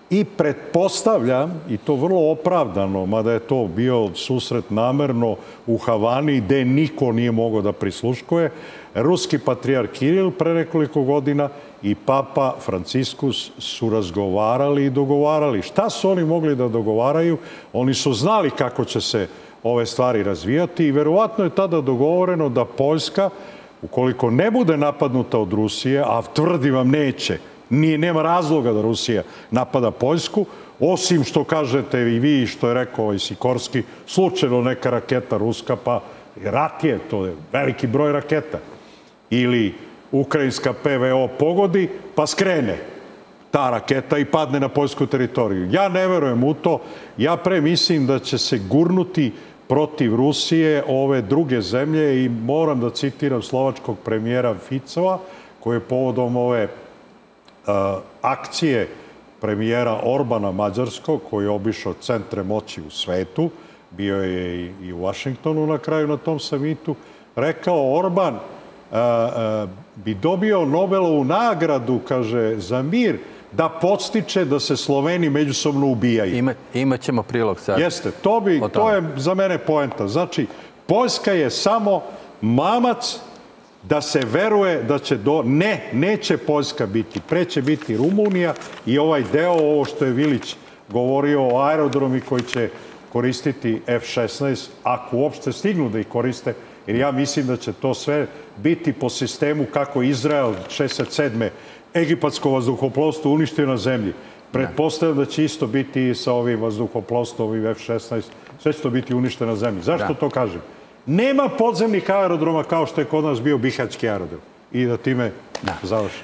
I pretpostavljam, i to vrlo opravdano, mada je to bio susret namerno u Havani, gde niko nije mogao da prisluškuje, ruski patrijar Kiril pre nekoliko godina i papa Franciskus su razgovarali i dogovarali. Šta su oni mogli da dogovaraju? Oni su znali kako će se ove stvari razvijati i verovatno je tada dogovoreno da Poljska, ukoliko ne bude napadnuta od Rusije, a tvrdi vam neće, nema razloga da Rusija napada Poljsku, osim što kažete i vi, što je rekao Sikorski, slučajno neka raketa ruska, pa rat je, to je veliki broj raketa. Ili ukrajinska PVO pogodi, pa skrene ta raketa i padne na poljsku teritoriju. Ja ne verujem u to. Ja pre mislim da će se gurnuti protiv Rusije ove druge zemlje i moram da citiram slovačkog premijera Ficova, koji je povodom ove akcije premijera Orbana mađarskog, koji je obišao centre moći u svetu, bio je i u Vašingtonu na kraju na tom samitu, rekao Orban bi dobio Nobelovu nagradu, kaže, za mir, da podstiče da se Sloveni međusobno ubijaju. Imaćemo prilog sad. Jeste, to je za mene poenta. Znači, Poljska je samo mamac da se veruje da će neće Poljska biti. Pre će biti Rumunija i ovaj deo, ovo što je Vilić govorio o aerodromi koji će koristiti F-16, ako uopšte stignu da ih koriste, jer ja mislim da će to sve biti po sistemu kako Izrael 67. egipatsko vazduhoplovstvo uništio na zemlji. Pretpostavljam da će isto biti i sa ovim vazduhoplovstvom, ovim F-16, sve će to biti uništeno na zemlji. Zašto to kažem? Nema podzemnih aerodroma kao što je kod nas bio Bihaćki aerodrom. I da time završim.